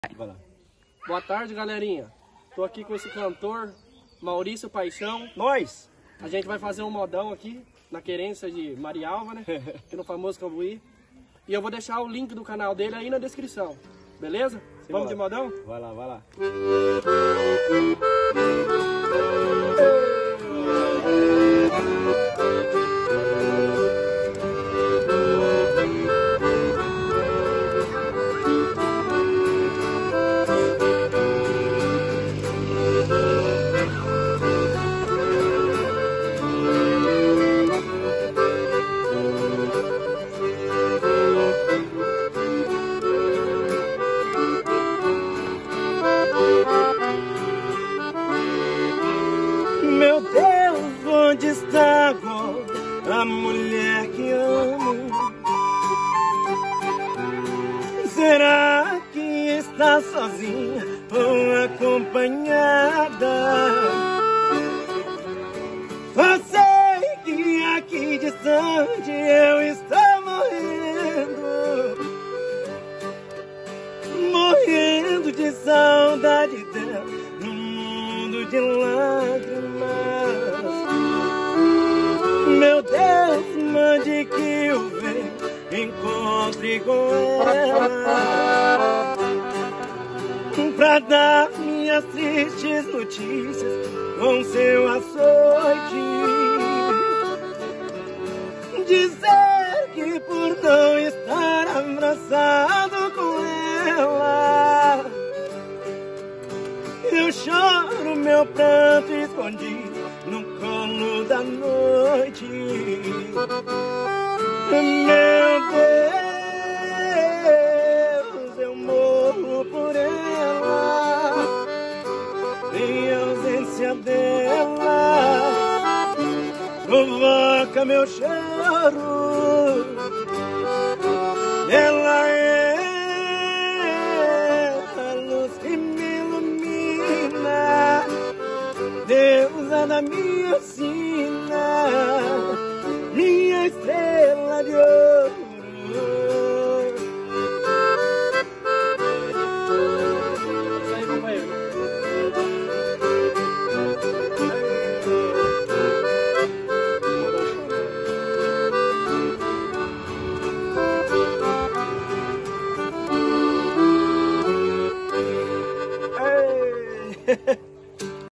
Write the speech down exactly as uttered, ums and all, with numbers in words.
Vai lá. Boa tarde, galerinha. Tô aqui com esse cantor, Maurício Paixão. Nós! A gente vai fazer um modão aqui, na querência de Marialva, né? Aqui no famoso Cambuí. E eu vou deixar o link do canal dele aí na descrição. Beleza? Sim, Vamos bora. de modão? Vai lá, vai lá. Meu Deus, onde está agora a mulher que amo? Será que está sozinha ou acompanhada? Só sei que aqui distante eu estou morrendo, morrendo de saudade dela num mundo de lágrimas. Meu Deus, mande que eu venha, encontre com ela, pra dar minhas tristes notícias com seu açoite, dizer que por não estar abraçado com ela, eu choro meu pranto escondido no colo da noite. Meu Deus, eu morro por ela, em ausência dela provoca meu choro. Ela é a luz que me ilumina, deusa da minha sina, minha estrela.